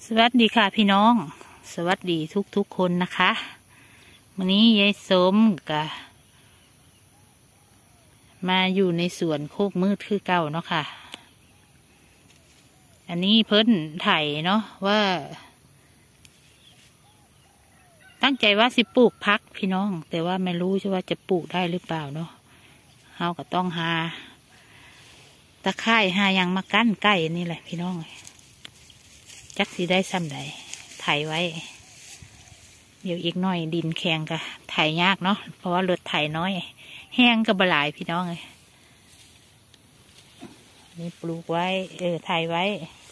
สวัสดีค่ะพี่น้องสวัสดีทุกคนนะคะวันนี้ยายสมกับมาอยู่ในสวนโคกมืดคือเก่าเนาะค่ะอันนี้เพิ่นไถเนาะว่าตั้งใจว่าสิปลูกพักพี่น้องแต่ว่าไม่รู้ใช่ว่าจะปลูกได้หรือเปล่าเนาะเฮาก็ต้องหาตะไคร่หายังมากั้นใกล้นี่แหละพี่น้องจักสิได้ซ้ำใดไถไว้เดี๋ยวอีกหน่อยดินแข็งกะไถยากเนาะเพราะว่ารถไถน้อยแห้งก็บหลายพี่น้องเลยนี่ปลูกไว้ไถไว้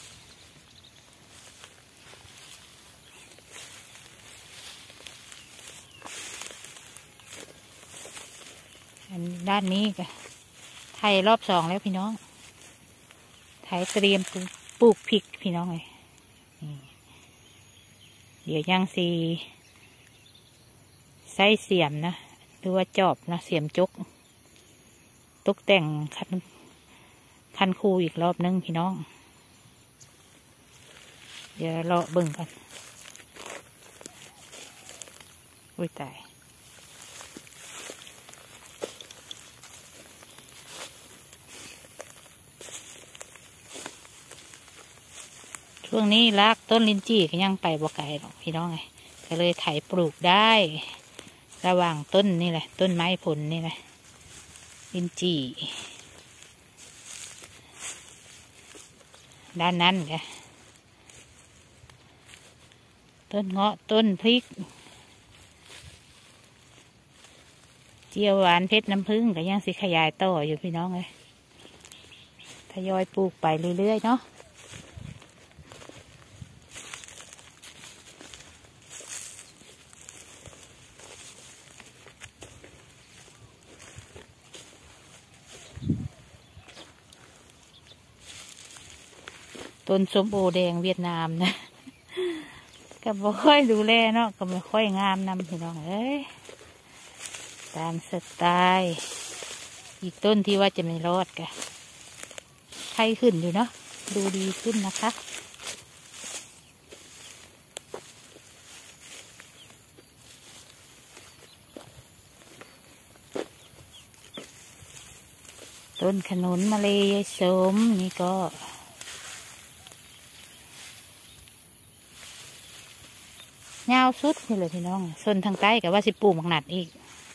อันด้านนี้ก็ไถรอบ2แล้วพี่น้องไถเตรียมปลูกพริกพี่น้องเลยเดี๋ยวย่างซีใส่เสียมนะหรือว่าจอบนะเสียมจกตกแต่งคันคูอีกรอบนึงพี่น้องเดี๋ยวรอเบิ่งกันอุ้ยตายช่วงนี้รากต้นลิ้นจี่ก็ยังไปบ่ไกลหรอกพี่น้องไงก็เลยไถปลูกได้ระหว่างต้นนี่แหละต้นไม้ผลนี่แหละลิ้นจี่ด้านนั้นไงต้นเงาะต้นพริกเจียวหวานเพชรน้ำผึ้งก็ยังสิขยายต่ออยู่พี่น้องเลยทยอยปลูกไปเรื่อยๆเนาะต้นส้มโอแดงเวียดนามนะก็ไม่ค่อยดูแลเนาะก็ไม่ค่อยงามนำพี่น้องเอ้ยตามสไตล์อีกต้นที่ว่าจะไม่รอดกะไข้ขึ้นอยู่เนาะดูดีขึ้นนะคะต้นขนุนมาเลยยายสมนี่ก็ยาวสุดนี่เลยพี่น้องส่วนทางใต้กับว่าสิปลูกหมักหนัดอีก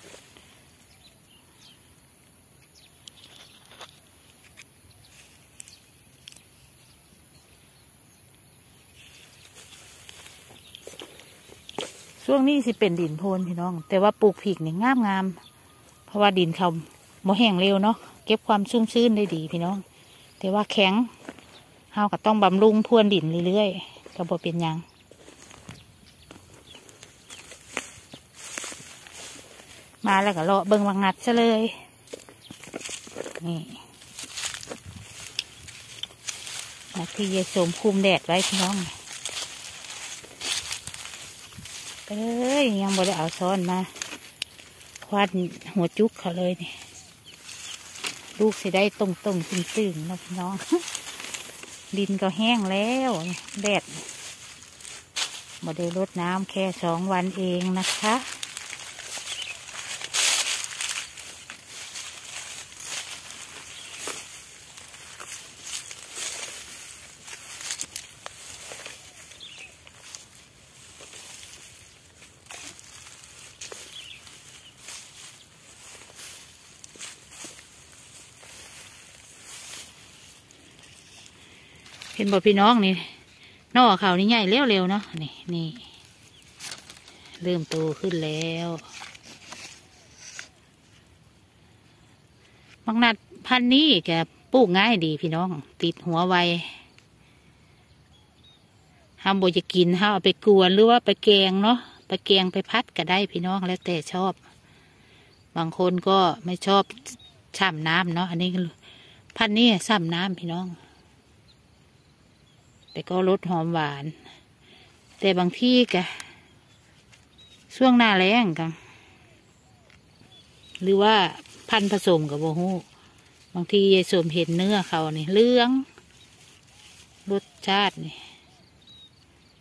ช่วงนี้สิเป็นดินโพนพี่น้องแต่ว่าปลูกผิกเนี่ยงามเพราะว่าดินเขาโมแห้งเร็วเนาะเก็บความชุ่มชื้นได้ดีพี่น้องแต่ว่าแข็งเฮาก็ต้องบำรุงพรวนดินเรื่อยๆก็บ่เป็นยังมาแล้วก็เลาะเบิ่งบางนัดซะเลยนี่ที่ยายสมคุมแดดไว้พี่น้องยังบ่ได้เอาซ้อนมาควาดหัวจุกเขาเลยนี่ลูกสิได้ตรงตึงๆนะพี่น้องดินก็แห้งแล้วแดดบ่ได้รดน้ำแค่2 วันเองนะคะเห็นบ่พี่น้องนี่นอกเขานี่ใหญ่เร็วๆเนาะนี่เริ่มโตขึ้นแล้วมักนัดพันธุ์นี้แกปลูกง่ายดีพี่น้องติดหัวไวห้ามบ่จะกินห้ามเอาไปกวนหรือว่าไปแกงเนาะไปแกงไปพัดก็ได้พี่น้องแล้วแต่ชอบบางคนก็ไม่ชอบฉ่ำน้ำเนาะอันนี้พันธุ์นี้ฉ่ำน้ำพี่น้องแต่ก็รสหอมหวานแต่บางที่กะช่วงหน้าแล้งกันหรือว่าพันธุ์ผสมกับโบฮูบางทียายสมเห็นเนื้อเขาเนี่ยเหลืองรสชาตินี่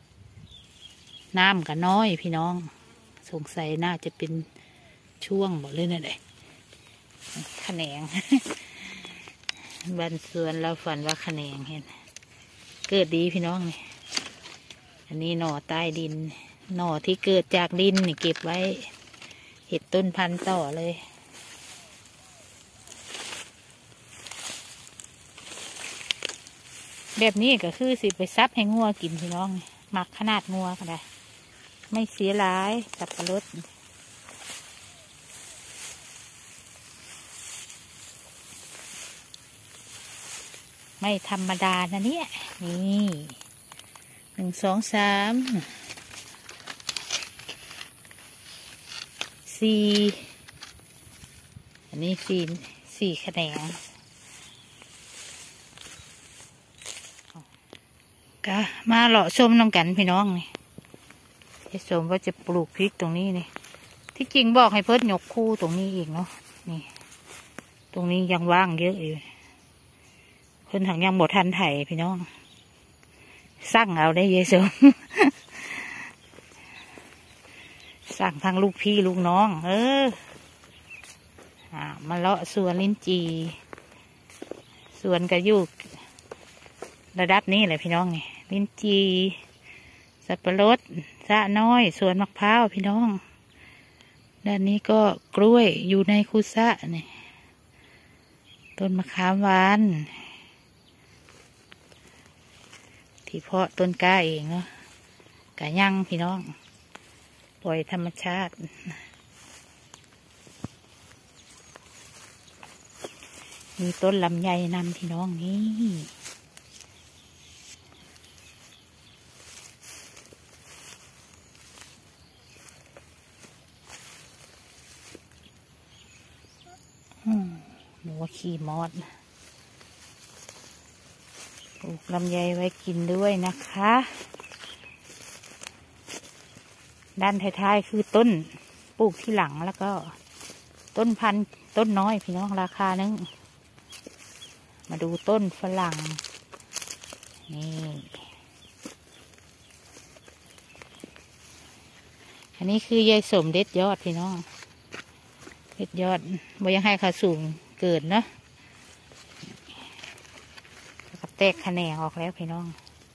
น้ำก็น้อยพี่น้องสงสัยน่าจะเป็นช่วงหมดเลยนั่นแหละขะแหนง บ้านสวนเราฝันว่าขะแหนงเห็นเกิดดีพี่น้องนี่อันนี้หน่อใต้ดินหน่อที่เกิดจากดินนี่เก็บไว้เห็ดต้นพันธุ์ต่อเลยแบบนี้ก็คือสิไปซับให้งัวกินพี่น้องหมักขนาดงัวก็ได้ไม่เสียร้ายสับปะรดไม่ธรรมดานะเนี่ยนี่1 2 3 4อันนี้4แขนงก็มาเลาะชมน้ำกันพี่น้องนี่จะชมว่าจะปลูกพริกตรงนี้นี่ที่จริงบอกให้เพิ่นยกคู่ตรงนี้อีกเนาะนี่ตรงนี้ยังว่างเยอะอยู่เพิ่นถังยังบดทันไถพี่น้องสั่งเอาได้เยอะชม สั่งทางลูกพี่ลูกน้องมาเลาะสวนลิ้นจีสวนกระยุกระดับนี้แหละพี่น้องนี่ลิ้นจีสับปะรดสะน้อยสวนมะพร้าวพี่น้องด้านนี้ก็กล้วยอยู่ในคูสะนี่ต้นมะขามหวานที่เพาะต้นกล้าเองเนาะกะยั่งพี่น้องปล่อยธรรมชาติมีต้นลำไยนำพี่น้องนี่หนูว่าขี้มอดปลูกลำไยไว้กินด้วยนะคะด้านท้ายๆคือต้นปลูกที่หลังแล้วก็ต้นพันธุ์ต้นน้อยพี่น้องราคานึงมาดูต้นฝรั่งนี่อันนี้คือยายสมเด็ดยอดพี่น้องเด็ดยอดบ่ยังให้ขาสูงเกิดเนาะแตกแขนงออกแล้วพี่น้อง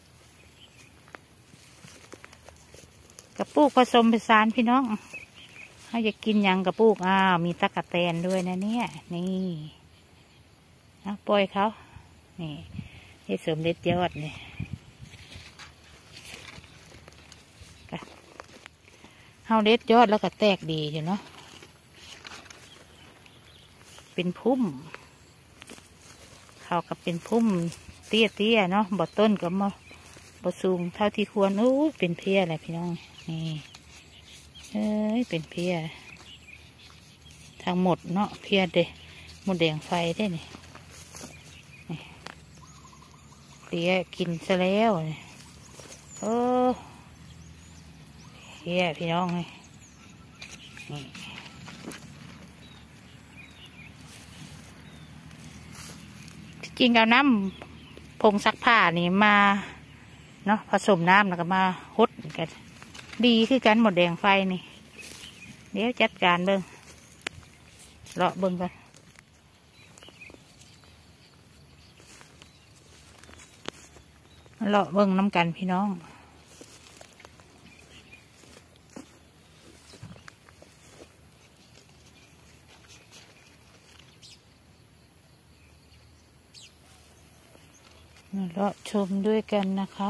กระปุกผสมผสานพี่น้องเขาจะกินยังกระปุกมีตะกะแตนด้วยนะเนี่ยนี่ปล่อยเขานี่ให้เสริมเด็ดยอดนี่เขาเด็ดยอดแล้วก็แตกดีอยู่เนาะเป็นพุ่มเขากับเป็นพุ่มเตี้ยเนาะบ่ต้นก็บ่สูงเท่าที่ควรเป็นเพี้ยอะไรพี่น้องนี่เป็นเพี้ยทั้งหมดเนาะเพี้ยเด้หมดแดงไฟได้นี่เพี้ยกินซะแล้วนี่เพี้ยพี่น้องนี่จริงเอาน้ำผงซักผ้านี่มาเนาะผสมน้ำแล้วก็มาฮดกันดีคือกันหมดแดงไฟนี่เดี๋ยวจัดการเบิ้งเลาะเบิ้งกันเลาะเบิ้งน้ำกันพี่น้องเลาะชมด้วยกันนะคะ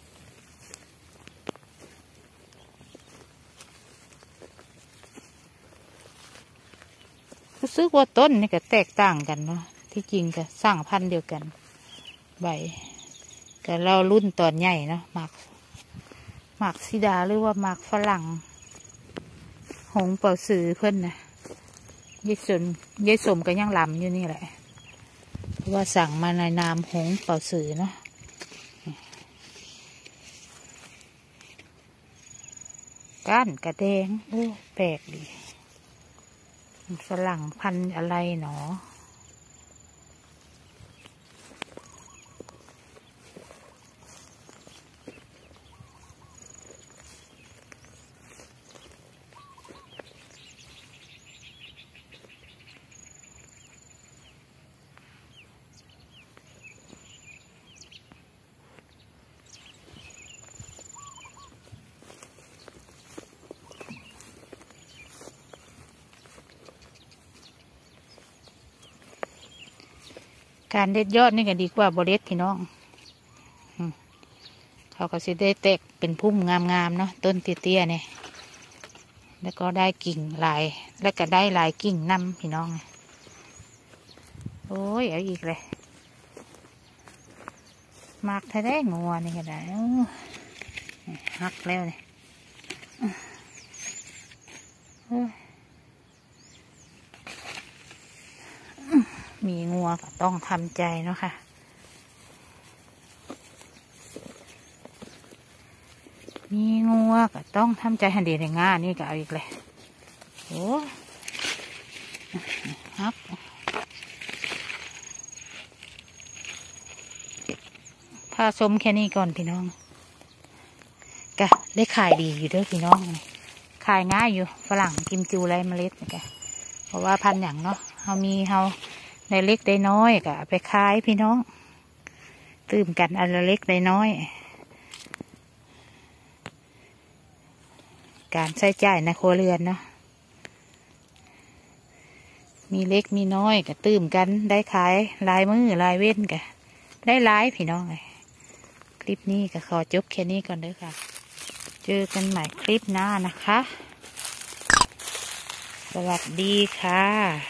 รู้สึกว่าต้นนี่ก็แตกต่างกันเนาะที่จริงก็สร้างพันธุ์เดียวกันใบก็เรารุ่นตอนใหญ่เนาะหมากซิดาหรือว่าหมากฝรั่งหงเป่าสือเพื่อนนะยายสมก็ยังลำอยู่นี่แหละเพราะว่าสั่งมาในนามหงเป่าสือเนาะก้านกระแดงแปลกดีฝรั่งพันธุ์อะไรหนอการเด็ดยอดนี่ก็ดีกว่าบเด็ดพี่น้องเขาก็สิได้แตกเป็นพุ่มงามๆเนาะต้นเตี้ยๆเนี่ยแล้วก็ได้กิ่งลายแล้วก็ได้ลายกิ่งนำพี่น้องโอ้ยเอาอีกเลยมากถ้าได้งัวนี่ก็ได้หักแล้วเนี่ยมีงัวก็ต้องทำใจเนาะค่ะมีงัวก็ต้องทำใจหันดีในงานนี่ก็เอาอีกเลยโอ้ครับพาชมแค่นี้ก่อนพี่น้องกะได้ขายดีอยู่เด้อพี่น้องขายง่ายอยู่ฝรั่งกิมจูไรเมล็ดกะเพราะว่าพันอย่างเนาะเขาได้เล็กได้น้อยกะไปขายพี่น้องตื่มกันอันละเล็กได้น้อยการใช้จ่ายในครัวเรือนเนาะมีเล็กมีน้อยก็ตื่มกันได้ขายลายมือลายเว้นกะได้หลายพี่น้องเลยคลิปนี้ก็ขอจบแค่นี้ก่อนเด้อค่ะเจอกันใหม่คลิปหน้านะคะสวัสดีค่ะ